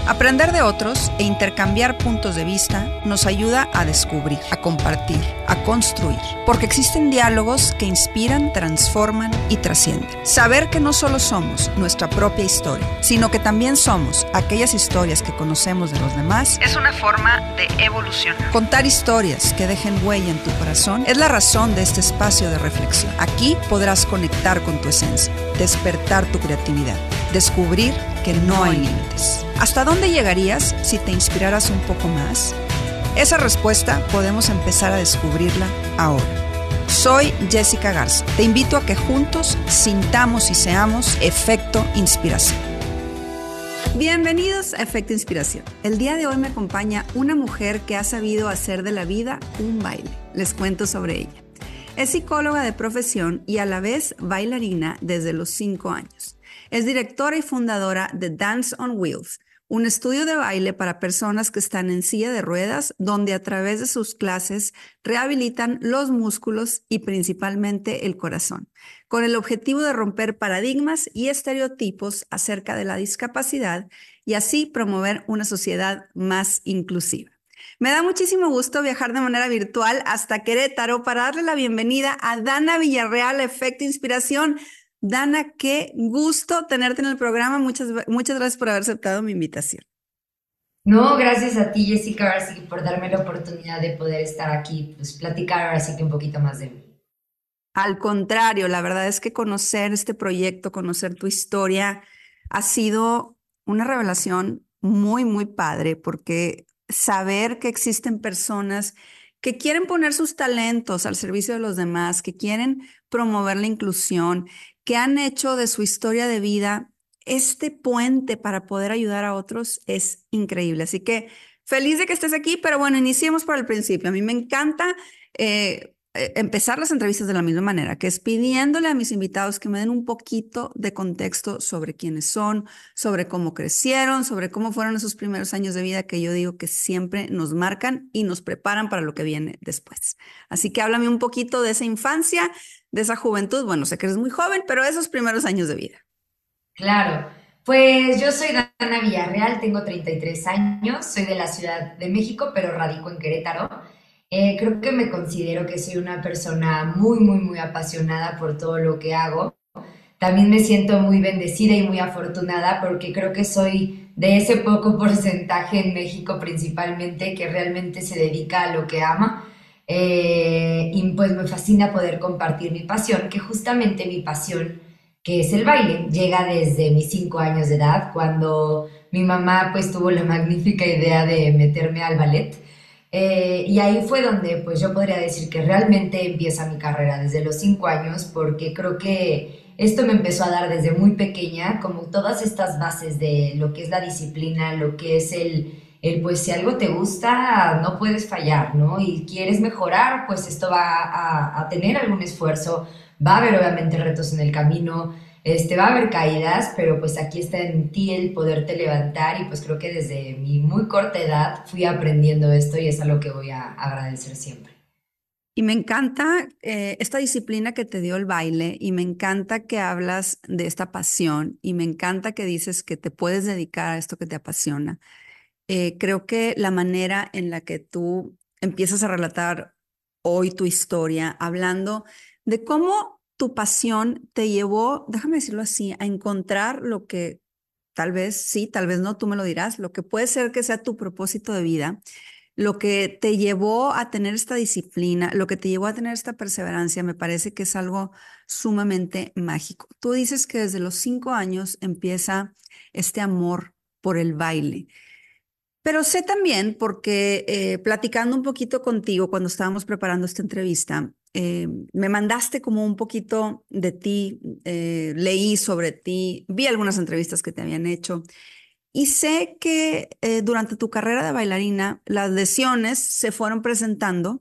Aprender de otros e intercambiar puntos de vista nos ayuda a descubrir, a compartir, a construir, porque existen diálogos que inspiran, transforman y trascienden. Saber que no solo somos nuestra propia historia, sino que también somos aquellas historias que conocemos de los demás, es una forma de evolucionar. Contar historias que dejen huella en tu corazón es la razón de este espacio de reflexión. Aquí podrás conectar con tu esencia, despertar tu creatividad, descubrir que no hay límites. ¿Hasta dónde llegarías si te inspiraras un poco más? Esa respuesta podemos empezar a descubrirla ahora. Soy Jessica Garza. Te invito a que juntos sintamos y seamos Efecto Inspiración. Bienvenidos a Efecto Inspiración. El día de hoy me acompaña una mujer que ha sabido hacer de la vida un baile. Les cuento sobre ella. Es psicóloga de profesión y a la vez bailarina desde los 5 años. Es directora y fundadora de Dance on Wheels, un estudio de baile para personas que están en silla de ruedas, donde a través de sus clases rehabilitan los músculos y principalmente el corazón, con el objetivo de romper paradigmas y estereotipos acerca de la discapacidad y así promover una sociedad más inclusiva. Me da muchísimo gusto viajar de manera virtual hasta Querétaro para darle la bienvenida a Dana Villarreal, Efecto Inspiración. Dana, qué gusto tenerte en el programa. Muchas gracias por haber aceptado mi invitación. No, gracias a ti, Jessica, ahora sí por darme la oportunidad de poder estar aquí, pues platicar ahora sí que un poquito más de mí. Al contrario, la verdad es que conocer este proyecto, conocer tu historia, ha sido una revelación muy, muy padre, porque saber que existen personas que quieren poner sus talentos al servicio de los demás, que quieren promover la inclusión, que han hecho de su historia de vida este puente para poder ayudar a otros, es increíble. Así que feliz de que estés aquí, pero bueno, iniciemos por el principio. A mí me encanta empezar las entrevistas de la misma manera, que es pidiéndole a mis invitados que me den un poquito de contexto sobre quiénes son, sobre cómo crecieron, sobre cómo fueron esos primeros años de vida que yo digo que siempre nos marcan y nos preparan para lo que viene después. Así que háblame un poquito de esa infancia, de esa juventud. Bueno, sé que eres muy joven, pero esos primeros años de vida. Claro, pues yo soy Dana Villarreal, tengo 33 años, soy de la Ciudad de México, pero radico en Querétaro. Creo que me considero que soy una persona muy, muy, muy apasionada por todo lo que hago. También me siento muy bendecida y muy afortunada porque creo que soy de ese poco porcentaje en México principalmente que realmente se dedica a lo que ama. Y pues me fascina poder compartir mi pasión, que justamente mi pasión, que es el baile, llega desde mis 5 años de edad, cuando mi mamá pues tuvo la magnífica idea de meterme al ballet. Y ahí fue donde pues yo podría decir que realmente empieza mi carrera desde los 5 años, porque creo que esto me empezó a dar desde muy pequeña, como todas estas bases de lo que es la disciplina, lo que es el pues si algo te gusta, no puedes fallar, ¿no? Y quieres mejorar, pues esto va a tener algún esfuerzo, va a haber obviamente retos en el camino, va a haber caídas, pero pues aquí está en ti el poderte levantar y pues creo que desde mi muy corta edad fui aprendiendo esto y es algo que voy a agradecer siempre. Y me encanta esta disciplina que te dio el baile y me encanta que hablas de esta pasión y me encanta que dices que te puedes dedicar a esto que te apasiona. Creo que la manera en la que tú empiezas a relatar hoy tu historia, hablando de cómo tu pasión te llevó, déjame decirlo así, a encontrar lo que tal vez sí, tal vez no, tú me lo dirás, lo que puede ser que sea tu propósito de vida, lo que te llevó a tener esta disciplina, lo que te llevó a tener esta perseverancia, me parece que es algo sumamente mágico. Tú dices que desde los 5 años empieza este amor por el baile. Pero sé también, porque platicando un poquito contigo cuando estábamos preparando esta entrevista, me mandaste como un poquito de ti, leí sobre ti, vi algunas entrevistas que te habían hecho y sé que durante tu carrera de bailarina las lesiones se fueron presentando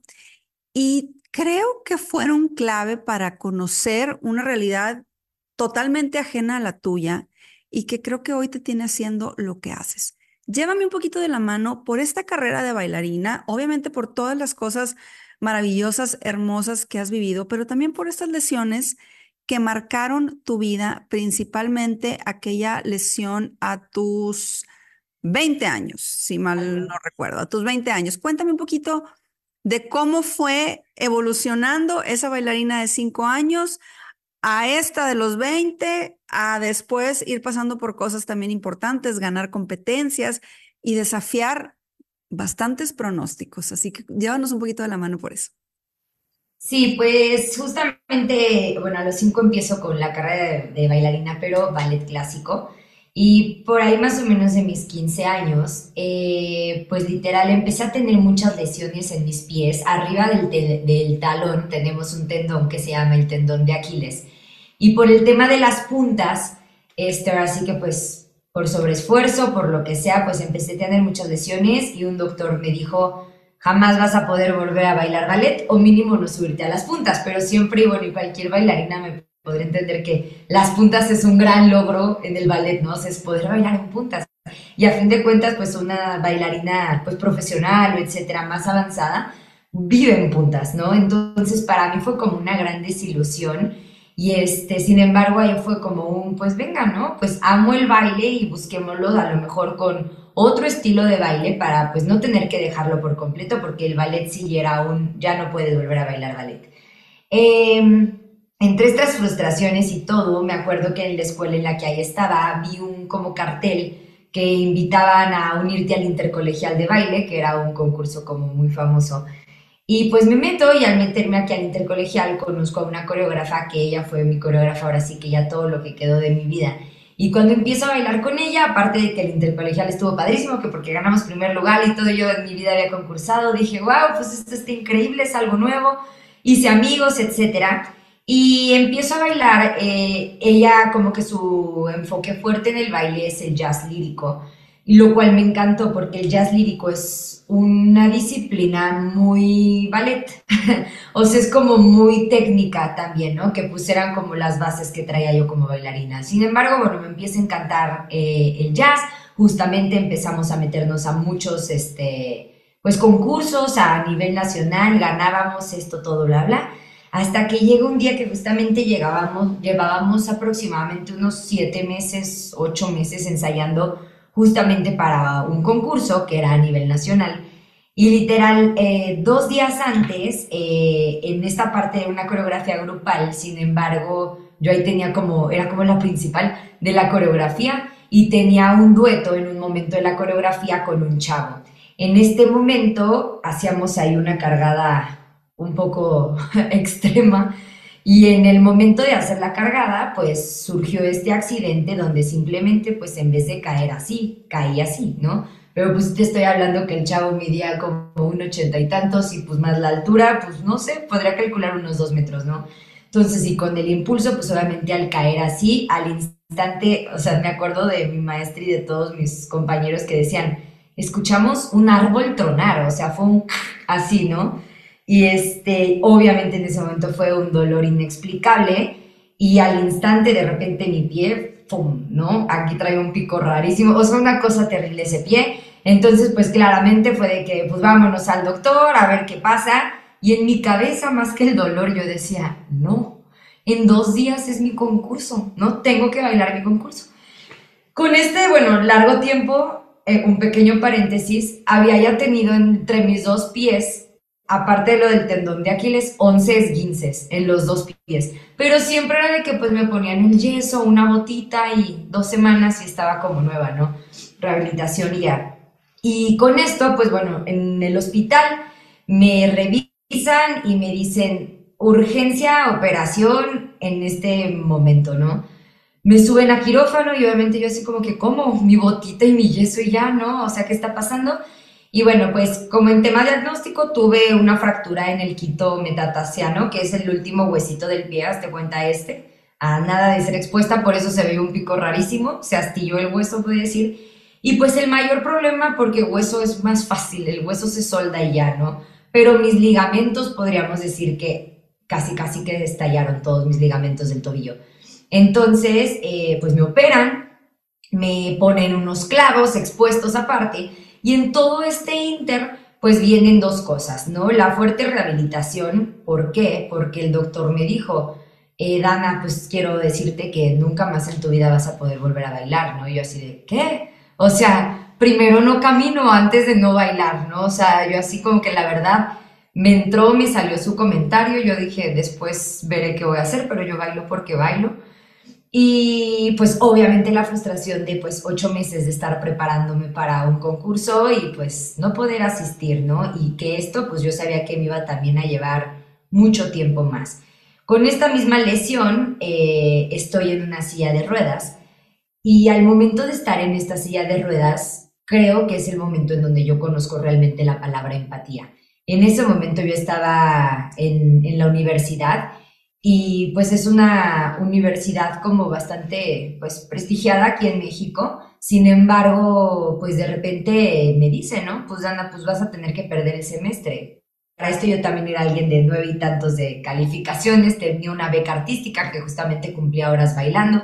y creo que fueron clave para conocer una realidad totalmente ajena a la tuya y que creo que hoy te tiene haciendo lo que haces. Llévame un poquito de la mano por esta carrera de bailarina, obviamente por todas las cosas maravillosas, hermosas que has vivido, pero también por estas lesiones que marcaron tu vida, principalmente aquella lesión a tus 20 años, si mal no recuerdo, a tus 20 años. Cuéntame un poquito de cómo fue evolucionando esa bailarina de 5 años a esta de los 20, a después ir pasando por cosas también importantes, ganar competencias y desafiar bastantes pronósticos. Así que llévanos un poquito de la mano por eso. Sí, pues justamente, bueno, a los 5 empiezo con la carrera de bailarina, pero ballet clásico. Y por ahí más o menos de mis 15 años, pues literal empecé a tener muchas lesiones en mis pies. Arriba del talón tenemos un tendón que se llama el tendón de Aquiles. Y por el tema de las puntas, ahora sí que pues por sobreesfuerzo, por lo que sea, pues empecé a tener muchas lesiones y un doctor me dijo, jamás vas a poder volver a bailar ballet o mínimo no subirte a las puntas, pero siempre, y bueno, y cualquier bailarina me podrá entender que las puntas es un gran logro en el ballet, ¿no? O sea, es poder bailar en puntas. Y a fin de cuentas, pues una bailarina pues profesional o etcétera, más avanzada, vive en puntas, ¿no? Entonces para mí fue como una gran desilusión y sin embargo ahí fue como un, pues venga, ¿no? Pues amo el baile y busquémoslo a lo mejor con otro estilo de baile para pues no tener que dejarlo por completo porque el ballet sí era un, ya no puedes volver a bailar ballet. Eh, Entre estas frustraciones y todo, me acuerdo que en la escuela en la que ahí estaba vi un como cartel que invitaban a unirte al intercolegial de baile, que era un concurso como muy famoso. Y pues me meto y al meterme aquí al intercolegial conozco a una coreógrafa que ella fue mi coreógrafa, ahora sí que ya todo lo que quedó de mi vida. Y cuando empiezo a bailar con ella, aparte de que el intercolegial estuvo padrísimo, que porque ganamos primer lugar y todo yo en mi vida había concursado, dije, wow, pues esto está increíble, es algo nuevo, hice amigos, etcétera. Y empiezo a bailar, ella como que su enfoque fuerte en el baile es el jazz lírico, y lo cual me encantó porque el jazz lírico es una disciplina muy ballet, o sea, es como muy técnica también, ¿no? Que pusieran como las bases que traía yo como bailarina. Sin embargo, bueno, me empieza a encantar el jazz, justamente empezamos a meternos a muchos, pues concursos a nivel nacional, ganábamos esto, todo, bla, bla. Hasta que llega un día que justamente llevábamos aproximadamente unos 7 meses, 8 meses ensayando justamente para un concurso que era a nivel nacional. Y literal, 2 días antes, en esta parte de una coreografía grupal, sin embargo, yo ahí tenía como, era como la principal de la coreografía y tenía un dueto en un momento de la coreografía con un chavo. En este momento hacíamos ahí una cargada un poco extrema y en el momento de hacer la cargada, pues surgió este accidente donde simplemente, pues en vez de caer así, caí así, ¿no? Pero pues te estoy hablando que el chavo midía como un 80 y tantos y pues más la altura, pues no sé, podría calcular unos 2 metros, ¿no? Entonces, y con el impulso, pues obviamente al caer así, al instante, o sea, me acuerdo de mi maestra y de todos mis compañeros que decían, escuchamos un árbol tronar, o sea, fue un así, ¿no? Y obviamente en ese momento fue un dolor inexplicable y al instante de repente mi pie, ¡pum!, ¿no? Aquí trae un pico rarísimo, o sea, una cosa terrible ese pie. Entonces, pues claramente fue de que, pues vámonos al doctor a ver qué pasa. Y en mi cabeza, más que el dolor, yo decía, no, en 2 días es mi concurso, ¿no? Tengo que bailar mi concurso. Con bueno, largo tiempo, un pequeño paréntesis, había ya tenido entre mis dos pies, aparte de lo del tendón de Aquiles, 11 esguinces en los dos pies. Pero siempre era de que pues me ponían el yeso, una botita y 2 semanas y estaba como nueva, ¿no? Rehabilitación y ya. Y con esto, pues bueno, en el hospital me revisan y me dicen urgencia, operación en este momento, ¿no? Me suben a quirófano y obviamente yo así como que, ¿cómo? Mi botita y mi yeso y ya, ¿no? O sea, ¿qué está pasando? Y bueno, pues como en tema diagnóstico tuve una fractura en el quinto metatarsiano, que es el último huesito del pie, hazte cuenta a nada de ser expuesta, por eso se ve un pico rarísimo, se astilló el hueso, puede decir. Y pues el mayor problema, porque hueso es más fácil, el hueso se solda y ya, ¿no? Pero mis ligamentos, podríamos decir que casi que estallaron todos mis ligamentos del tobillo. Entonces, pues me operan, me ponen unos clavos expuestos aparte y en todo este inter, pues vienen dos cosas, ¿no? La fuerte rehabilitación, ¿por qué? Porque el doctor me dijo, Dana, pues quiero decirte que nunca más en tu vida vas a poder volver a bailar, ¿no? Y yo así de, ¿qué? O sea, primero no camino antes de no bailar, ¿no? O sea, yo así como que la verdad me entró, me salió su comentario, yo dije, después veré qué voy a hacer, pero yo bailo porque bailo. Y pues obviamente la frustración de pues 8 meses de estar preparándome para un concurso y pues no poder asistir, ¿no? Y que esto pues yo sabía que me iba también a llevar mucho tiempo más. Con esta misma lesión estoy en una silla de ruedas y al momento de estar en esta silla de ruedas creo que es el momento en donde yo conozco realmente la palabra empatía. En ese momento yo estaba en la universidad y pues es una universidad como bastante pues prestigiada aquí en México. Sin embargo, pues de repente me dice, ¿no? Pues Ana, pues vas a tener que perder el semestre. Para esto yo también era alguien de 9 y tantos de calificaciones, tenía una beca artística que justamente cumplía horas bailando.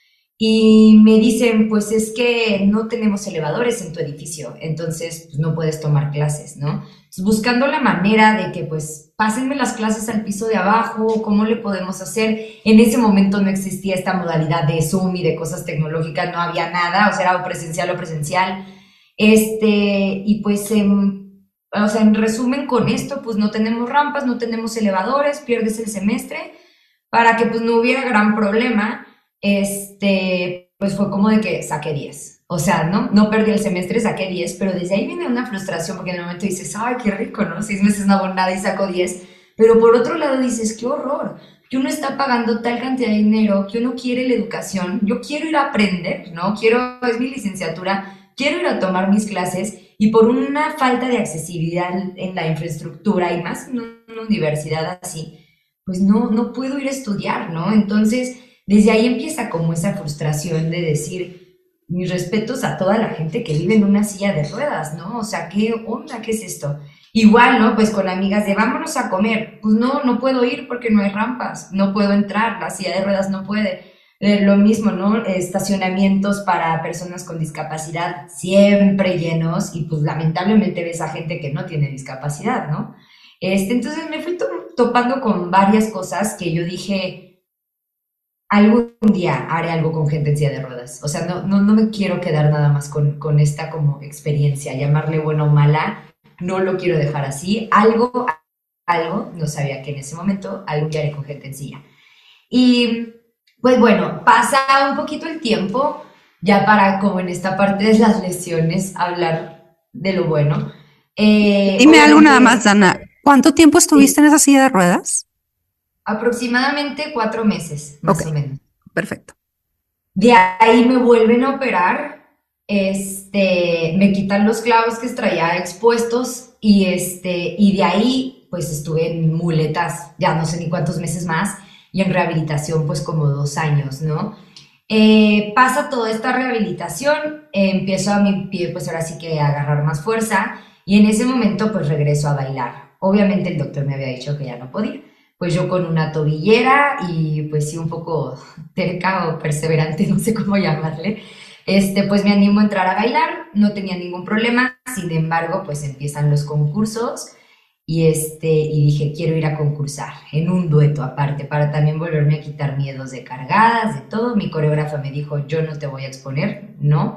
Y me dicen, pues es que no tenemos elevadores en tu edificio, entonces pues, no puedes tomar clases, ¿no? Entonces, buscando la manera de que pues pásenme las clases al piso de abajo, ¿cómo le podemos hacer? En ese momento no existía esta modalidad de Zoom y de cosas tecnológicas, no había nada, o sea, era o presencial o presencial. Y pues, o sea, en resumen con esto, pues no tenemos rampas, no tenemos elevadores, pierdes el semestre, para que pues no hubiera gran problema pues fue como de que saqué 10. O sea, no perdí el semestre, saqué 10, pero desde ahí viene una frustración porque en el momento dices, ay, qué rico, ¿no? 6 meses no hago nada y saco 10. Pero por otro lado dices, qué horror, que uno está pagando tal cantidad de dinero, que uno quiere la educación, yo quiero ir a aprender, ¿no? Quiero, es mi licenciatura, quiero ir a tomar mis clases y por una falta de accesibilidad en la infraestructura y más en una universidad así, pues no puedo ir a estudiar, ¿no? Entonces desde ahí empieza como esa frustración de decir, mis respetos a toda la gente que vive en una silla de ruedas, ¿no? O sea, ¿qué onda? ¿Qué es esto? Igual, ¿no? Pues con amigas de vámonos a comer. Pues no puedo ir porque no hay rampas, no puedo entrar, la silla de ruedas no puede. Lo mismo, ¿no? Estacionamientos para personas con discapacidad siempre llenos y pues lamentablemente ves a gente que no tiene discapacidad, ¿no? Entonces me fui topando con varias cosas que yo dije, algún día haré algo con gente en silla de ruedas. O sea, no me quiero quedar nada más con esta como experiencia, llamarle buena o mala, no lo quiero dejar así. Algo, no sabía que en ese momento, algún día haré con gente en silla. Y pues bueno, pasa un poquito el tiempo, ya para como en esta parte de las lesiones, hablar de lo bueno. Dime algo nada más, Obviamente, Dana. ¿Cuánto tiempo estuviste sí, en esa silla de ruedas? aproximadamente 4 meses, Ok, más o menos. perfecto. De ahí me vuelven a operar, me quitan los clavos que traía expuestos y de ahí pues estuve en muletas, ya no sé ni cuántos meses más, y en rehabilitación pues como 2 años, ¿no? Pasa toda esta rehabilitación, empiezo a mi pie pues ahora sí que a agarrar más fuerza y en ese momento pues regreso a bailar. Obviamente el doctor me había dicho que ya no podía, pues yo con una tobillera y pues sí un poco terca o perseverante, no sé cómo llamarle, pues me animo a entrar a bailar, no tenía ningún problema, sin embargo, pues empiezan los concursos y dije, quiero ir a concursar en un dueto aparte, para también volverme a quitar miedos de cargadas, de todo. Mi coreógrafa me dijo, yo no te voy a exponer, no,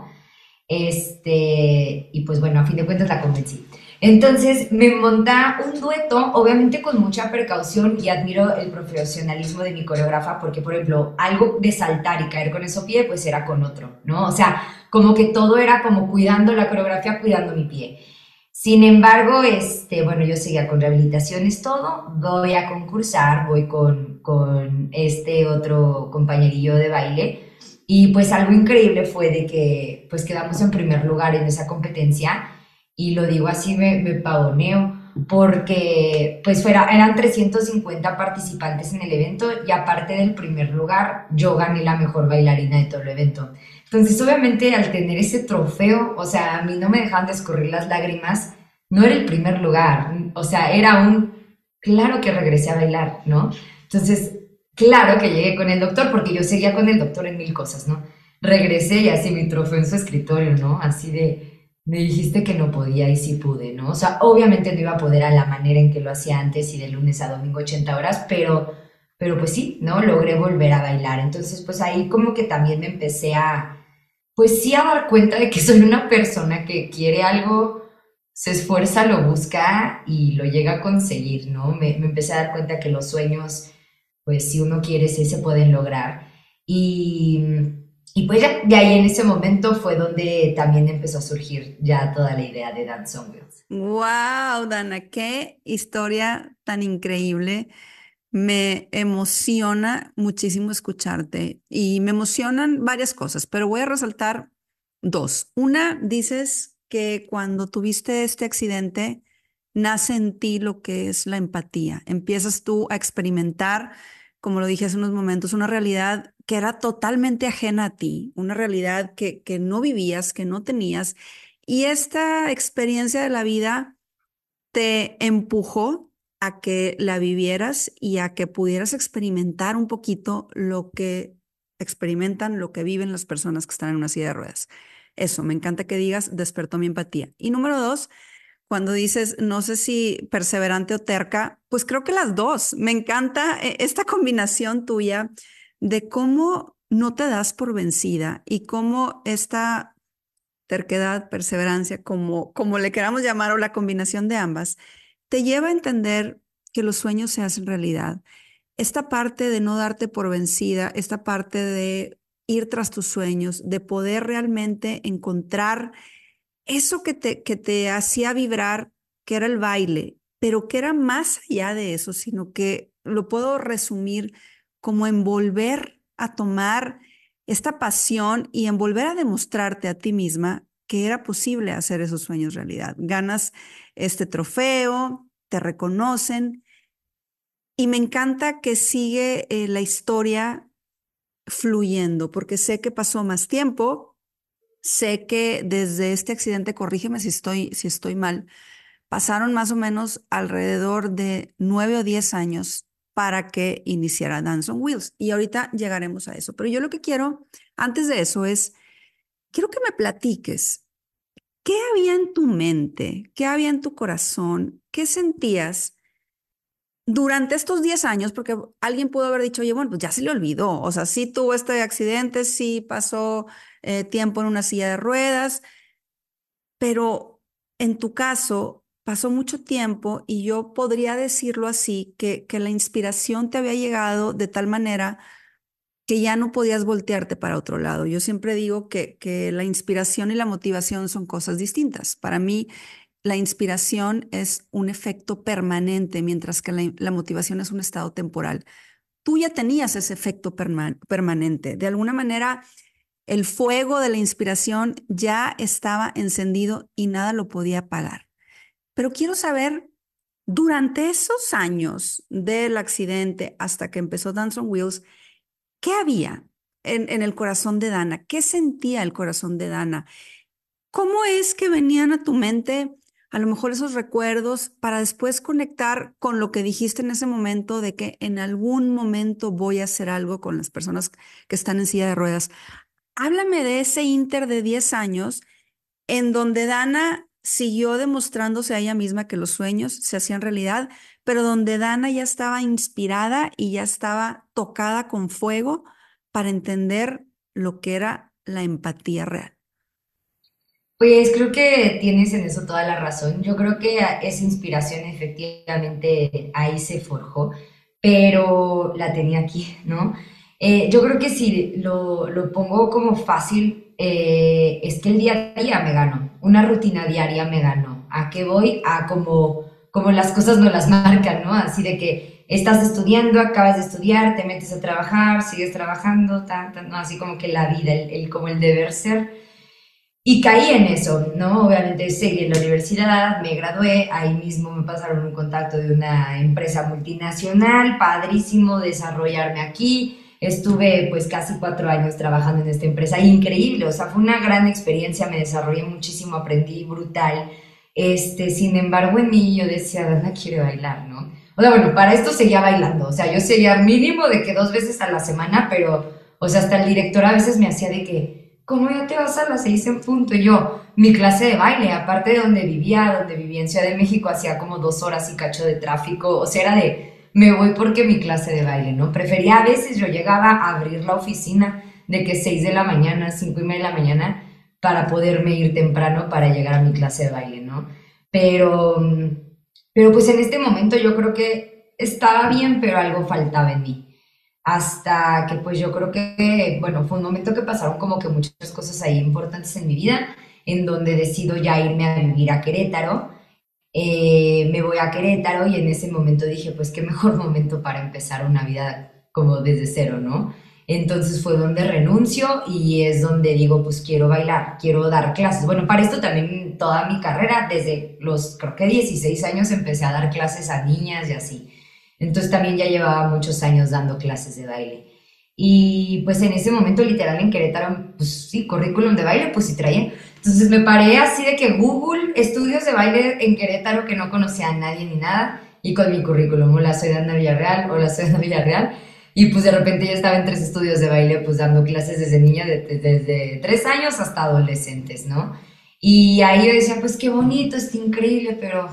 y pues bueno, a fin de cuentas la convencí. Entonces me monta un dueto, obviamente con mucha precaución y admiro el profesionalismo de mi coreógrafa porque, por ejemplo, algo de saltar y caer con eso pie, pues era con otro, ¿no? O sea, como que todo era como cuidando la coreografía, cuidando mi pie. Sin embargo, bueno, yo seguía con rehabilitaciones, todo, voy a concursar, voy con este otro compañerillo de baile y pues algo increíble fue de que pues quedamos en primer lugar en esa competencia y lo digo así, me pavoneo, porque pues eran 350 participantes en el evento y aparte del primer lugar, yo gané la mejor bailarina de todo el evento. Entonces, obviamente, al tener ese trofeo, o sea, a mí no me dejaban de escurrir las lágrimas, no era el primer lugar, o sea, claro que regresé a bailar, ¿no? Entonces, claro que llegué con el doctor, porque yo seguía con el doctor en mil cosas, ¿no? Regresé y así mi trofeo en su escritorio, ¿no? Así de, me dijiste que no podía y sí pude, ¿no? O sea, obviamente no iba a poder a la manera en que lo hacía antes y de lunes a domingo 80 horas, pero pues sí, ¿no? Logré volver a bailar. Entonces, pues ahí como que también me empecé pues sí a dar cuenta de que soy una persona que quiere algo, se esfuerza, lo busca y lo llega a conseguir, ¿no? Me empecé a dar cuenta que los sueños, pues si uno quiere, sí se pueden lograr. Y, y pues ya, de ahí en ese momento fue donde también empezó a surgir ya toda la idea de Dance on Wheels. Wow, Dana, qué historia tan increíble. Me emociona muchísimo escucharte y me emocionan varias cosas, pero voy a resaltar dos. Una, dices que cuando tuviste este accidente, nace en ti lo que es la empatía. Empiezas tú a experimentar, como lo dije hace unos momentos, una realidad que era totalmente ajena a ti, una realidad que no vivías, que no tenías. Y esta experiencia de la vida te empujó a que la vivieras y a que pudieras experimentar un poquito lo que experimentan, lo que viven las personas que están en una silla de ruedas. Eso, me encanta que digas, despertó mi empatía. Y número dos, cuando dices, no sé si perseverante o terca, pues creo que las dos. Me encanta esta combinación tuya de cómo no te das por vencida y cómo esta terquedad, perseverancia, como le queramos llamar, o la combinación de ambas, te lleva a entender que los sueños se hacen realidad. Esta parte de no darte por vencida, esta parte de ir tras tus sueños, de poder realmente encontrar eso que te hacía vibrar, que era el baile, pero que era más allá de eso, sino que lo puedo resumir como envolver a tomar esta pasión y en volver a demostrarte a ti misma que era posible hacer esos sueños realidad. Ganas este trofeo, te reconocen y me encanta que sigue la historia fluyendo, porque sé que pasó más tiempo, sé que desde este accidente, corrígeme si estoy mal, pasaron más o menos alrededor de 9 o 10 años para que iniciara Dance on Wheels. Y ahorita llegaremos a eso. Pero yo lo que quiero, antes de eso, es, quiero que me platiques, ¿qué había en tu mente? ¿Qué había en tu corazón? ¿Qué sentías durante estos 10 años? Porque alguien pudo haber dicho, oye, bueno, pues ya se le olvidó. O sea, sí tuvo este accidente, sí pasó tiempo en una silla de ruedas, pero en tu caso pasó mucho tiempo y yo podría decirlo así, que la inspiración te había llegado de tal manera que ya no podías voltearte para otro lado. Yo siempre digo que la inspiración y la motivación son cosas distintas. Para mí, la inspiración es un efecto permanente, mientras que la motivación es un estado temporal. Tú ya tenías ese efecto permanente. De alguna manera, el fuego de la inspiración ya estaba encendido y nada lo podía apagar. Pero quiero saber, durante esos años del accidente hasta que empezó Dance on Wheels, ¿qué había en el corazón de Dana? ¿Qué sentía el corazón de Dana? ¿Cómo es que venían a tu mente a lo mejor esos recuerdos para después conectar con lo que dijiste en ese momento de que en algún momento voy a hacer algo con las personas que están en silla de ruedas? Háblame de ese inter de 10 años en donde Dana siguió demostrándose a ella misma que los sueños se hacían realidad, pero donde Dana ya estaba inspirada y ya estaba tocada con fuego para entender lo que era la empatía real. Pues creo que tienes en eso toda la razón. Yo creo que esa inspiración efectivamente ahí se forjó, pero la tenía aquí, ¿no? Yo creo que si lo pongo como fácil, es que el día a día me ganó, una rutina diaria me ganó. ¿A qué voy? A como las cosas no las marcan, ¿no? Así de que estás estudiando, acabas de estudiar, te metes a trabajar, sigues trabajando, ¿no? Así como que la vida, como el deber ser. Y caí en eso, ¿no? Obviamente seguí en la universidad, me gradué, ahí mismo me pasaron un contacto de una empresa multinacional, padrísimo desarrollarme aquí. Estuve pues casi 4 años trabajando en esta empresa, increíble, o sea, fue una gran experiencia, me desarrollé muchísimo, aprendí brutal. Sin embargo, en mí yo decía, Dana quiere bailar, ¿no? O sea, bueno, para esto seguía bailando, o sea, yo seguía mínimo de que 2 veces a la semana, pero, o sea, hasta el director a veces me hacía de que ¿cómo ya te vas a las 6 en punto? Y yo, mi clase de baile, aparte de donde vivía en Ciudad de México, hacía como 2 horas y cacho de tráfico, o sea, era de, me voy porque mi clase de baile, ¿no? Prefería a veces, yo llegaba a abrir la oficina de que 6 de la mañana, 5:30 de la mañana, para poderme ir temprano para llegar a mi clase de baile, ¿no? Pero, pero pues en este momento yo creo que estaba bien, pero algo faltaba en mí. Hasta que pues yo creo que, bueno, fue un momento que pasaron como que muchas cosas ahí importantes en mi vida, en donde decido ya irme a vivir a Querétaro. Me voy a Querétaro y en ese momento dije, pues qué mejor momento para empezar una vida como desde cero, ¿no? Entonces fue donde renuncio y es donde digo, pues quiero bailar, quiero dar clases. Bueno, para esto también toda mi carrera, desde los creo que 16 años empecé a dar clases a niñas y así. Entonces también ya llevaba muchos años dando clases de baile. Y pues en ese momento literal en Querétaro, pues sí, currículum de baile, pues sí traía. Entonces me paré así de que Google, estudios de baile en Querétaro que no conocía a nadie ni nada, y con mi currículum, hola, soy Dana Villarreal, hola, soy Dana Villarreal, y pues de repente ya estaba en 3 estudios de baile, pues dando clases desde niña, desde 3 años hasta adolescentes, ¿no? Y ahí yo decía, pues qué bonito, está increíble, pero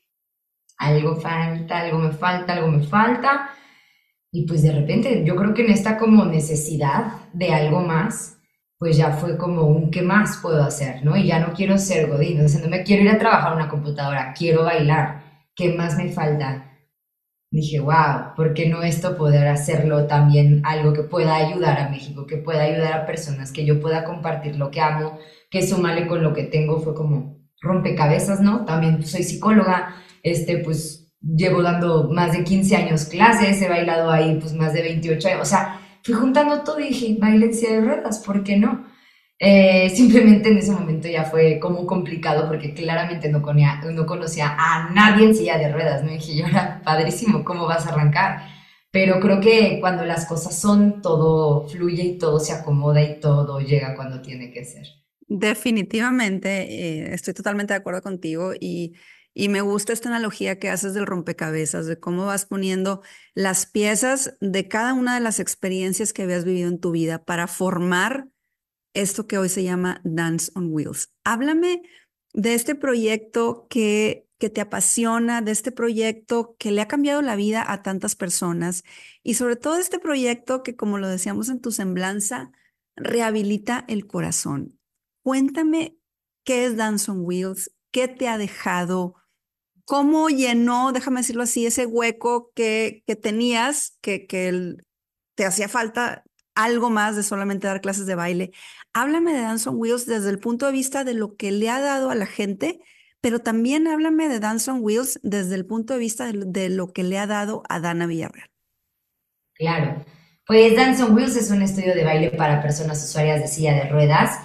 algo falta, algo me falta, algo me falta. Y pues de repente, yo creo que en esta como necesidad de algo más, pues ya fue como un ¿qué más puedo hacer? ¿No? Y ya no quiero ser godín, o sea, no me quiero ir a trabajar a una computadora, quiero bailar. ¿Qué más me falta? Dije, wow, ¿por qué no esto poder hacerlo también algo que pueda ayudar a México, que pueda ayudar a personas, que yo pueda compartir lo que amo, que sumarle con lo que tengo? Fue como rompecabezas, ¿no? También pues, soy psicóloga, pues llevo dando más de 15 años clases, he bailado ahí pues más de 28 años, o sea, fui juntando todo y dije, baile en silla de ruedas, ¿por qué no? Simplemente en ese momento ya fue como complicado porque claramente no conocía a nadie en silla de ruedas, ¿no? Y dije, yo era padrísimo, ¿cómo vas a arrancar? Pero creo que cuando las cosas son, todo fluye y todo se acomoda y todo llega cuando tiene que ser. Definitivamente, estoy totalmente de acuerdo contigo y me gusta esta analogía que haces del rompecabezas, de cómo vas poniendo las piezas de cada una de las experiencias que habías vivido en tu vida para formar esto que hoy se llama Dance on Wheels. Háblame de este proyecto que te apasiona, de este proyecto que le ha cambiado la vida a tantas personas y sobre todo este proyecto que, como lo decíamos en tu semblanza, rehabilita el corazón. Cuéntame qué es Dance on Wheels, qué te ha dejado, cómo llenó, déjame decirlo así, ese hueco que tenías, te hacía falta algo más de solamente dar clases de baile. Háblame de Dance on Wheels desde el punto de vista de lo que le ha dado a la gente, pero también háblame de Dance on Wheels desde el punto de vista de lo que le ha dado a Dana Villarreal. Claro. Pues Dance on Wheels es un estudio de baile para personas usuarias de silla de ruedas.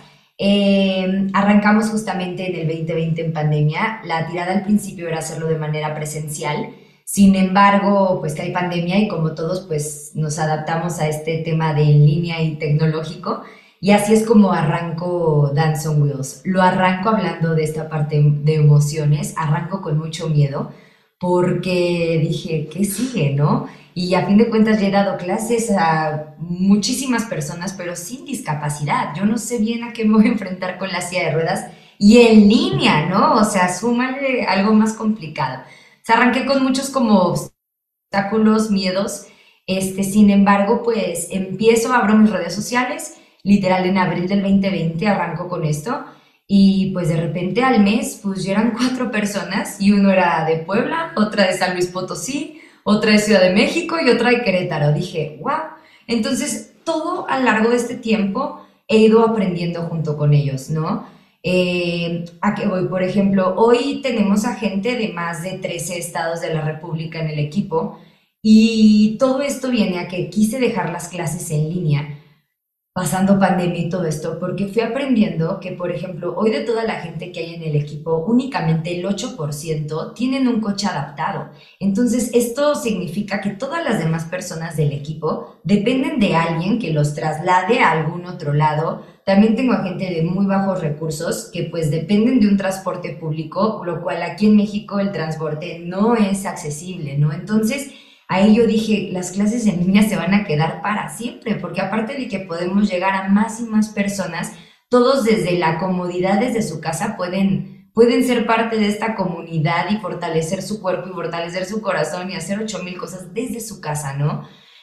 Arrancamos justamente en el 2020 en pandemia. La tirada al principio era hacerlo de manera presencial. Sin embargo, pues que hay pandemia y como todos, pues nos adaptamos a este tema de en línea y tecnológico. Y así es como arranco Dance on Wheels. Lo arranco hablando de esta parte de emociones. Arranco con mucho miedo porque dije, ¿qué sigue, no? Y a fin de cuentas ya he dado clases a muchísimas personas, pero sin discapacidad. Yo no sé bien a qué me voy a enfrentar con la silla de ruedas y en línea, ¿no? O sea, súmale algo más complicado. O sea, arranqué con muchos como obstáculos, miedos. Sin embargo, pues empiezo, abro mis redes sociales, literal en abril del 2020 arranco con esto y pues de repente al mes pues ya eran 4 personas y uno era de Puebla, otra de San Luis Potosí, otra de Ciudad de México y otra de Querétaro. Dije, wow. Entonces, todo a lo largo de este tiempo he ido aprendiendo junto con ellos, ¿no? ¿A qué voy? Por ejemplo, hoy tenemos a gente de más de 13 estados de la República en el equipo y todo esto viene a que quise dejar las clases en línea pasando pandemia y todo esto, porque fui aprendiendo que, por ejemplo, hoy de toda la gente que hay en el equipo, únicamente el 8% tienen un coche adaptado. Entonces, esto significa que todas las demás personas del equipo dependen de alguien que los traslade a algún otro lado. También tengo a gente de muy bajos recursos que pues dependen de un transporte público, lo cual aquí en México el transporte no es accesible, ¿no? Entonces, ahí yo dije, las clases en línea se van a quedar para siempre, porque aparte de que podemos llegar a más y más personas, todos desde la comodidad, desde su casa, pueden ser parte de esta comunidad y fortalecer su cuerpo y fortalecer su corazón y hacer 8000 cosas desde su casa, ¿no?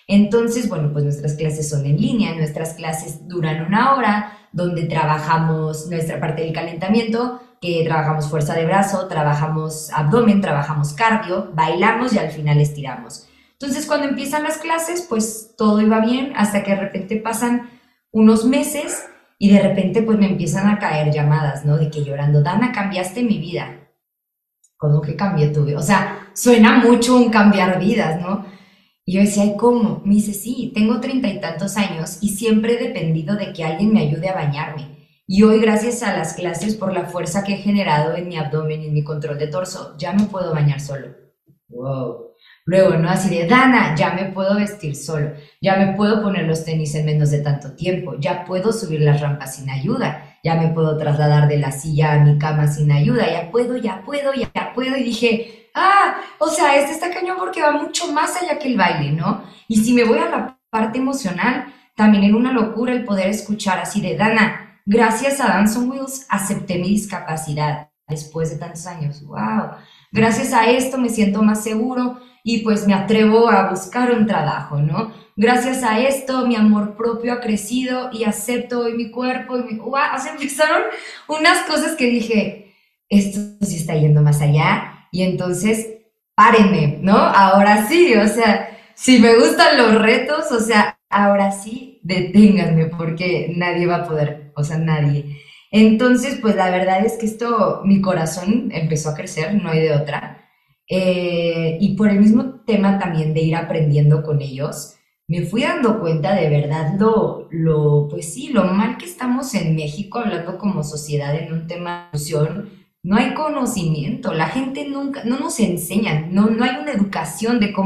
Entonces, bueno, pues nuestras clases son en línea, nuestras clases duran una hora, donde trabajamos nuestra parte del calentamiento, que trabajamos fuerza de brazo, trabajamos abdomen, trabajamos cardio, bailamos y al final estiramos. Entonces, cuando empiezan las clases, pues todo iba bien hasta que de repente pasan unos meses y de repente pues me empiezan a caer llamadas, ¿no? De que llorando, Dana, cambiaste mi vida. ¿Cómo que cambié tu vida? O sea, suena mucho un cambiar vidas, ¿no? Y yo decía, ¿y cómo? Me dice, sí, tengo 30 y tantos años y siempre he dependido de que alguien me ayude a bañarme. Y hoy, gracias a las clases, por la fuerza que he generado en mi abdomen y en mi control de torso, ya me puedo bañar solo. Wow. Luego, ¿no? Así de, Dana, ya me puedo vestir solo, ya me puedo poner los tenis en menos de tanto tiempo, ya puedo subir las rampas sin ayuda, ya me puedo trasladar de la silla a mi cama sin ayuda, ya puedo, ya puedo, ya puedo. Y dije, o sea, este está cañón porque va mucho más allá que el baile, ¿no? Y si me voy a la parte emocional, también era una locura el poder escuchar así de, Dana, gracias a Dance on Wheels acepté mi discapacidad después de tantos años. ¡Wow! Gracias a esto me siento más seguro y pues me atrevo a buscar un trabajo, ¿no? Gracias a esto mi amor propio ha crecido y acepto hoy mi cuerpo y ¡wow! O sea, empezaron unas cosas que dije, esto sí está yendo más allá y entonces párenme, ¿no? Ahora sí, o sea, si me gustan los retos, o sea, ahora sí, deténganme porque nadie va a poder, o sea, nadie. Entonces, pues la verdad es que esto, mi corazón empezó a crecer, no hay de otra. Y por el mismo tema también de ir aprendiendo con ellos, me fui dando cuenta de verdad pues sí, lo mal que estamos en México hablando como sociedad en un tema de inclusión. No hay conocimiento, la gente nunca, no nos enseñan, no hay una educación de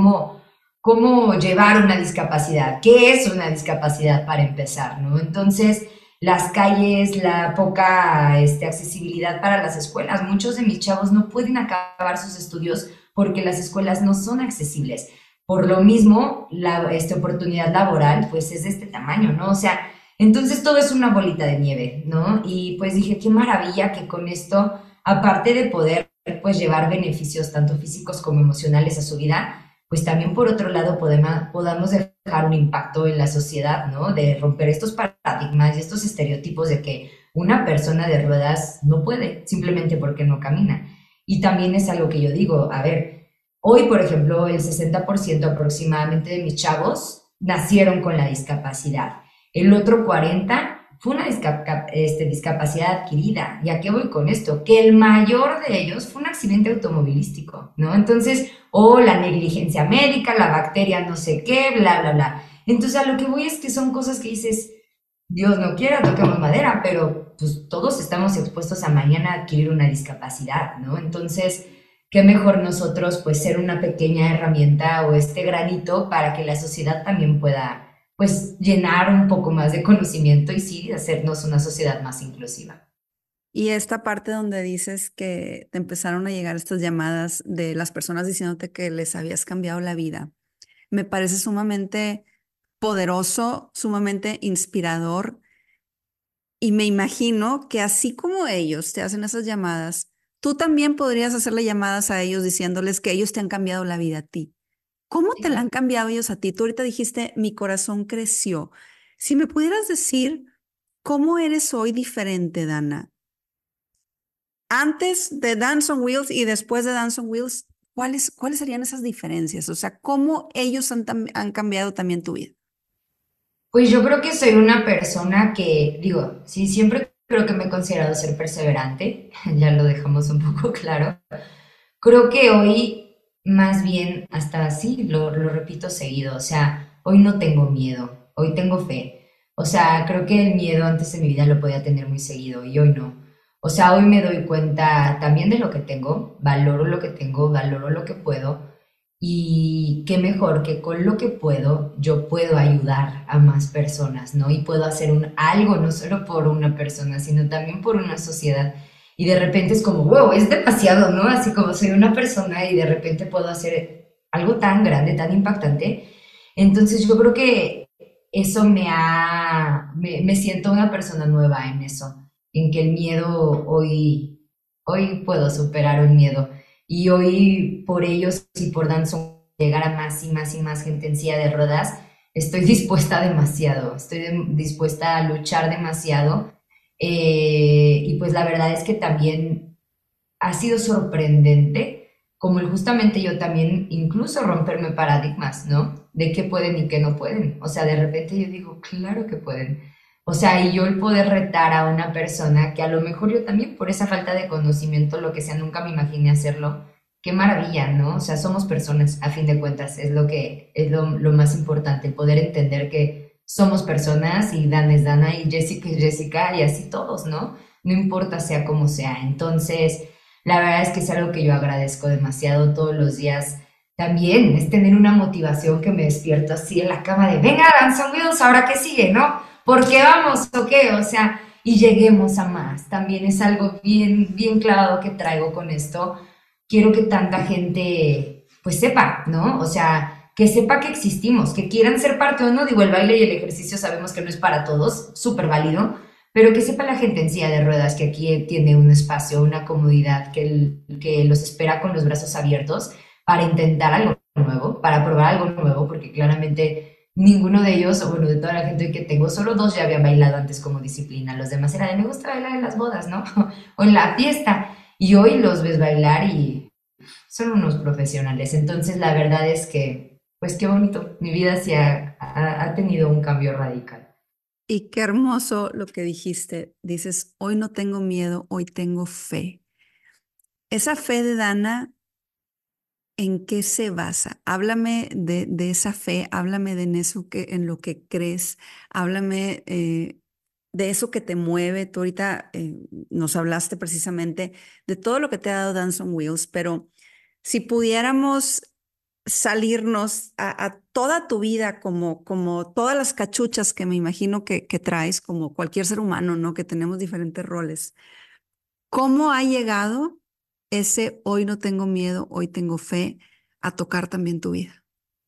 cómo llevar una discapacidad, qué es una discapacidad para empezar, ¿no? Entonces, las calles, la poca accesibilidad para las escuelas. Muchos de mis chavos no pueden acabar sus estudios porque las escuelas no son accesibles. Por lo mismo, la oportunidad laboral pues es de este tamaño, ¿no? O sea, entonces todo es una bolita de nieve, ¿no? Y pues dije, qué maravilla que con esto, aparte de poder pues llevar beneficios tanto físicos como emocionales a su vida, pues también por otro lado podamos dejar un impacto en la sociedad, ¿no? De romper estos paradigmas y estos estereotipos de que una persona de ruedas no puede simplemente porque no camina. Y también es algo que yo digo, a ver, hoy, por ejemplo, el 60% aproximadamente de mis chavos nacieron con la discapacidad. El otro 40% fue una discapacidad adquirida. ¿Y a qué voy con esto? Que el mayor de ellos fue un accidente automovilístico, ¿no? Entonces, o la negligencia médica, la bacteria no sé qué, bla, bla, bla. Entonces, a lo que voy es que son cosas que dices, Dios no quiera, toquemos madera, pero pues todos estamos expuestos a mañana adquirir una discapacidad, ¿no? Entonces, qué mejor nosotros pues ser una pequeña herramienta o este granito para que la sociedad también pueda pues llenar un poco más de conocimiento y sí, hacernos una sociedad más inclusiva. Y esta parte donde dices que te empezaron a llegar estas llamadas de las personas diciéndote que les habías cambiado la vida, me parece sumamente poderoso, sumamente inspirador. Y me imagino que así como ellos te hacen esas llamadas, tú también podrías hacerle llamadas a ellos diciéndoles que ellos te han cambiado la vida a ti. ¿Cómo Sí, te la claro. han cambiado ellos a ti? Tú ahorita dijiste, mi corazón creció. Si me pudieras decir, ¿cómo eres hoy diferente, Dana? Antes de Dance on Wheels y después de Dance on Wheels, ¿cuáles serían esas diferencias? O sea, ¿cómo ellos han cambiado también tu vida? Pues yo creo que soy una persona que, digo, sí, siempre creo que me he considerado ser perseverante, ya lo dejamos un poco claro. Creo que hoy, más bien, hasta así, lo repito seguido, o sea, hoy no tengo miedo, hoy tengo fe. O sea, creo que el miedo antes en mi vida lo podía tener muy seguido y hoy no. O sea, hoy me doy cuenta también de lo que tengo, valoro lo que puedo y qué mejor que con lo que puedo, yo puedo ayudar a más personas, ¿no? Y puedo hacer algo, no solo por una persona, sino también por una sociedad. Y de repente es como, wow, es demasiado, ¿no? Así como soy una persona y de repente puedo hacer algo tan grande, tan impactante. Entonces yo creo que eso me siento una persona nueva en eso, en que el miedo hoy puedo superar un miedo. Y hoy por ellos y por Danzón llegar a más y más y más gente en silla de ruedas, estoy dispuesta demasiado, dispuesta a luchar demasiado. Y pues la verdad es que también ha sido sorprendente como el justamente yo también incluso romperme paradigmas, ¿no? De qué pueden y qué no pueden. O sea, de repente yo digo, claro que pueden. O sea, y yo el poder retar a una persona que a lo mejor yo también por esa falta de conocimiento, lo que sea, nunca me imaginé hacerlo. Qué maravilla, ¿no? O sea, somos personas, a fin de cuentas, es lo que es lo más importante, el poder entender que somos personas y Dana es Dana y Jessica es Jessica y así todos, ¿no? No importa sea como sea. Entonces, la verdad es que es algo que yo agradezco demasiado todos los días. También es tener una motivación que me despierto así en la cama de, venga, Danza Wheels, ¿ahora qué sigue, no? ¿Por qué vamos o qué? O sea, y lleguemos a más. También es algo bien, bien clavado que traigo con esto. Quiero que tanta gente, pues sepa, ¿no? O sea, que sepa que existimos, que quieran ser parte o no. Digo, el baile y el ejercicio sabemos que no es para todos, súper válido, pero que sepa la gente en silla de ruedas que aquí tiene un espacio, una comodidad que los espera con los brazos abiertos para intentar algo nuevo, para probar algo nuevo, porque claramente ninguno de ellos, o bueno, de toda la gente que tengo, solo dos ya habían bailado antes como disciplina. Los demás era de me gusta bailar en las bodas, ¿no? O en la fiesta. Y hoy los ves bailar y son unos profesionales. Entonces, la verdad es que, pues qué bonito. Mi vida sí ha tenido un cambio radical. Y qué hermoso lo que dijiste. Dices, hoy no tengo miedo, hoy tengo fe. Esa fe de Dana, ¿en qué se basa? Háblame de esa fe, háblame de en eso en lo que crees, háblame de eso que te mueve. Tú ahorita nos hablaste precisamente de todo lo que te ha dado Dance on Wheels, pero si pudiéramos salirnos a toda tu vida, como todas las cachuchas que me imagino que traes, como cualquier ser humano, ¿no? Que tenemos diferentes roles. ¿Cómo ha llegado ese hoy no tengo miedo, hoy tengo fe a tocar también tu vida?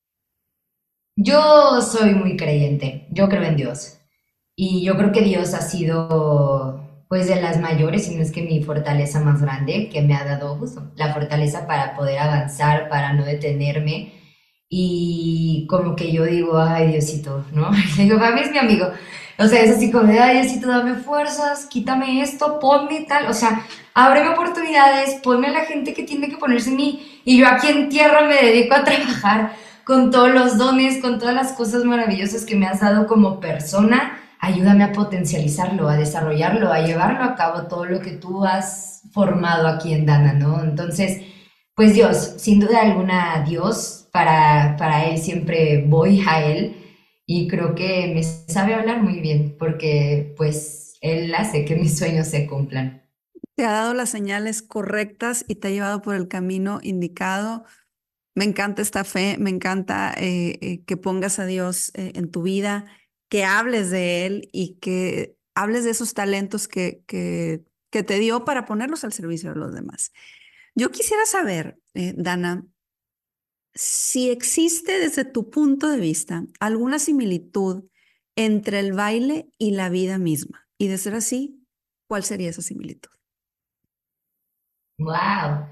Yo soy muy creyente, yo creo en Dios. Y yo creo que Dios ha sido, pues, de las mayores, y no es que mi fortaleza más grande, que me ha dado justo la fortaleza para poder avanzar, para no detenerme. Y como que yo digo, ay, Diosito, ¿no? Digo, para mí es mi amigo. O sea, es así como de, ay, Diosito, dame fuerzas, quítame esto, ponme tal. O sea, ábreme oportunidades, ponme a la gente que tiene que ponerse en mí. Y yo aquí en tierra me dedico a trabajar con todos los dones, con todas las cosas maravillosas que me has dado como persona. Ayúdame a potencializarlo, a desarrollarlo, a llevarlo a cabo todo lo que tú has formado aquí en Dana, ¿no? Entonces, pues Dios, sin duda alguna Dios, para Él siempre voy a Él y creo que me sabe hablar muy bien porque pues Él hace que mis sueños se cumplan. Te ha dado las señales correctas y te ha llevado por el camino indicado. Me encanta esta fe, me encanta que pongas a Dios en tu vida, que hables de Él y que hables de esos talentos que te dio para ponerlos al servicio de los demás. Yo quisiera saber, Dana, si existe desde tu punto de vista alguna similitud entre el baile y la vida misma. Y de ser así, ¿cuál sería esa similitud? ¡Wow!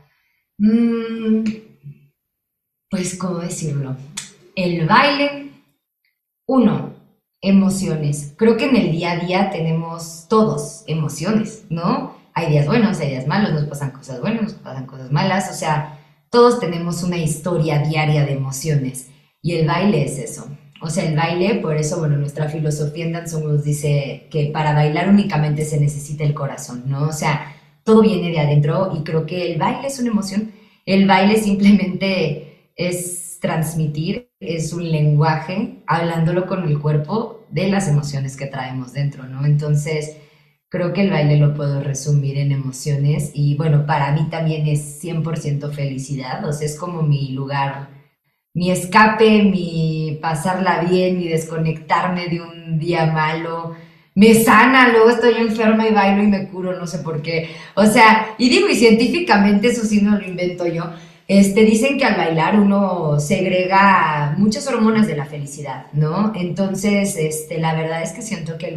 Pues, ¿cómo decirlo? El baile, uno, emociones. Creo que en el día a día tenemos todos emociones, ¿no? Hay días buenos, hay días malos, nos pasan cosas buenas, nos pasan cosas malas, o sea, todos tenemos una historia diaria de emociones y el baile es eso. O sea, el baile, por eso, bueno, nuestra filosofía en Danzón nos dice que para bailar únicamente se necesita el corazón, ¿no? O sea, todo viene de adentro y creo que el baile es una emoción. El baile simplemente es transmitir, es un lenguaje, hablándolo con el cuerpo de las emociones que traemos dentro, ¿no? Entonces, creo que el baile lo puedo resumir en emociones y bueno, para mí también es 100% felicidad, o sea, es como mi lugar, mi escape, mi pasarla bien, mi desconectarme de un día malo. Me sana, luego estoy enferma y bailo y me curo, no sé por qué. O sea, y digo, y científicamente eso sí no lo invento yo. Dicen que al bailar uno segrega muchas hormonas de la felicidad, ¿no? Entonces, la verdad es que siento que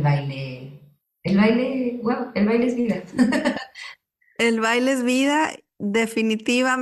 wow, el baile es vida. El baile es vida,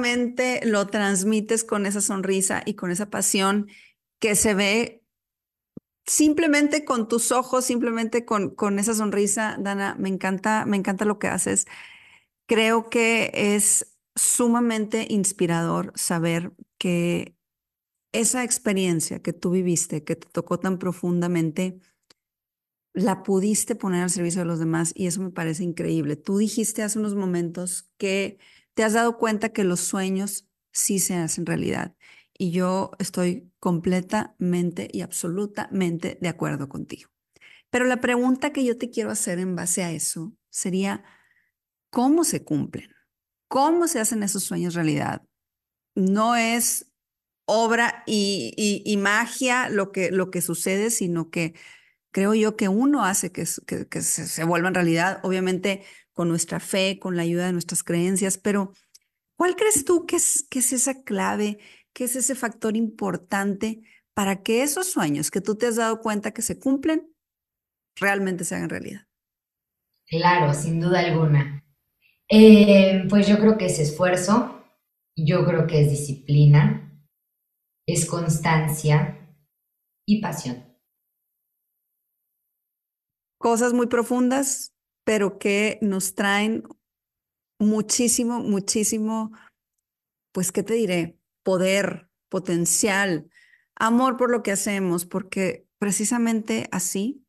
definitivamente lo transmites con esa sonrisa y con esa pasión que se ve simplemente con tus ojos, simplemente con esa sonrisa, Dana, me encanta lo que haces. Creo que es sumamente inspirador saber que esa experiencia que tú viviste, que te tocó tan profundamente, la pudiste poner al servicio de los demás y eso me parece increíble. Tú dijiste hace unos momentos que te has dado cuenta que los sueños sí se hacen realidad y yo estoy completamente y absolutamente de acuerdo contigo. Pero la pregunta que yo te quiero hacer en base a eso sería, ¿cómo se cumplen? ¿Cómo se hacen esos sueños realidad? No es obra y magia lo que sucede, sino que creo yo que uno hace que se vuelva en realidad, obviamente con nuestra fe, con la ayuda de nuestras creencias, pero ¿cuál crees tú que es esa clave, que es ese factor importante para que esos sueños que tú te has dado cuenta que se cumplen, realmente se hagan realidad? Claro, sin duda alguna. Pues yo creo que es esfuerzo, yo creo que es disciplina, es constancia y pasión. Cosas muy profundas, pero que nos traen muchísimo, muchísimo, pues, ¿qué te diré? Poder, potencial, amor por lo que hacemos, porque precisamente así,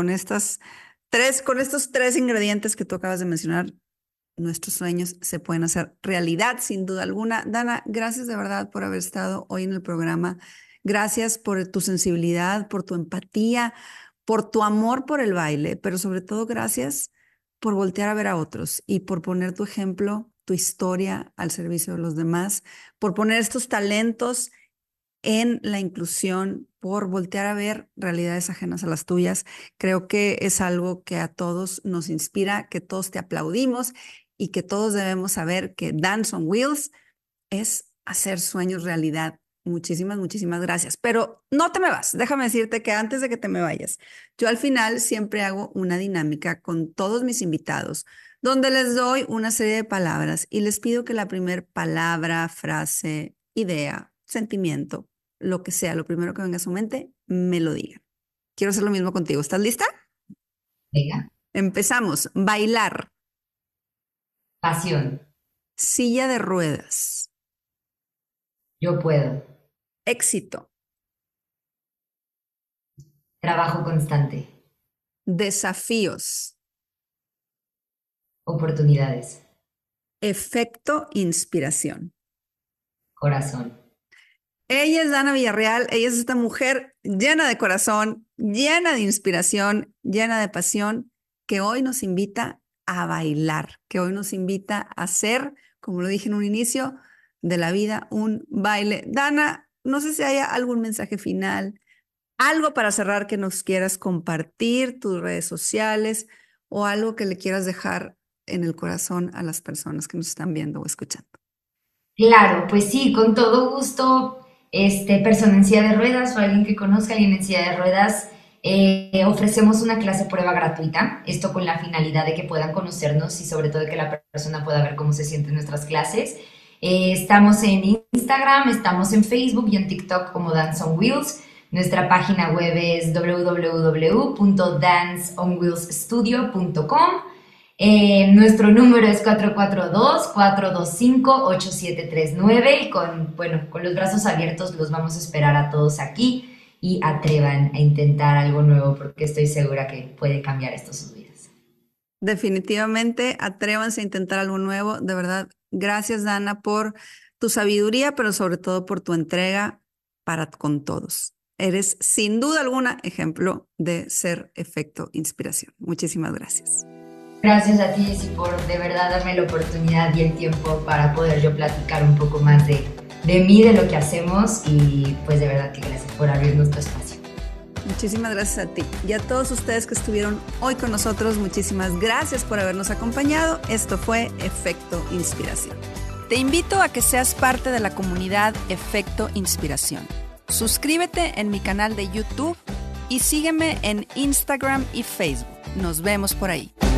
con estos tres ingredientes que tú acabas de mencionar, nuestros sueños se pueden hacer realidad, sin duda alguna. Dana, gracias de verdad por haber estado hoy en el programa. Gracias por tu sensibilidad, por tu empatía, por tu amor por el baile, pero sobre todo gracias por voltear a ver a otros y por poner tu ejemplo, tu historia al servicio de los demás, por poner estos talentos en la inclusión, por voltear a ver realidades ajenas a las tuyas. Creo que es algo que a todos nos inspira, que todos te aplaudimos y que todos debemos saber que Dance on Wheels es hacer sueños realidad. Muchísimas, muchísimas gracias. Pero no te me vas. Déjame decirte que antes de que te me vayas, yo al final siempre hago una dinámica con todos mis invitados, donde les doy una serie de palabras y les pido que la primer palabra, frase, idea, sentimiento, lo que sea, lo primero que venga a su mente, me lo digan. Quiero hacer lo mismo contigo. ¿Estás lista? Venga, Empezamos. Bailar, pasión, silla de ruedas, yo puedo, éxito, trabajo constante, desafíos, oportunidades, efecto, inspiración. corazón. Ella es Dana Villarreal, ella es esta mujer llena de corazón, llena de inspiración, llena de pasión, que hoy nos invita a bailar, que hoy nos invita a hacer, como lo dije en un inicio, de la vida un baile. Dana, no sé si haya algún mensaje final, algo para cerrar que nos quieras compartir, tus redes sociales o algo que le quieras dejar en el corazón a las personas que nos están viendo o escuchando. Claro, pues sí, con todo gusto, persona en silla de ruedas o alguien que conozca a alguien en silla de ruedas, ofrecemos una clase prueba gratuita, esto con la finalidad de que puedan conocernos y sobre todo de que la persona pueda ver cómo se sienten nuestras clases. Estamos en Instagram, estamos en Facebook y en TikTok como Dance on Wheels. Nuestra página web es www.danceonwheelsstudio.com. Nuestro número es 442-425-8739 y con los brazos abiertos los vamos a esperar a todos aquí y atrevan a intentar algo nuevo porque estoy segura que puede cambiar esto sus vidas. Definitivamente, atrévanse a intentar algo nuevo. De verdad, gracias, Dana, por tu sabiduría, pero sobre todo por tu entrega para con todos. Eres sin duda alguna ejemplo de ser efecto inspiración. Muchísimas gracias. Gracias a ti, Jessy, por de verdad darme la oportunidad y el tiempo para poder yo platicar un poco más de mí, de lo que hacemos y pues de verdad que gracias por abrir nuestro espacio. Muchísimas gracias a ti y a todos ustedes que estuvieron hoy con nosotros. Muchísimas gracias por habernos acompañado. Esto fue Efecto Inspiración. Te invito a que seas parte de la comunidad Efecto Inspiración. Suscríbete en mi canal de YouTube y sígueme en Instagram y Facebook. Nos vemos por ahí.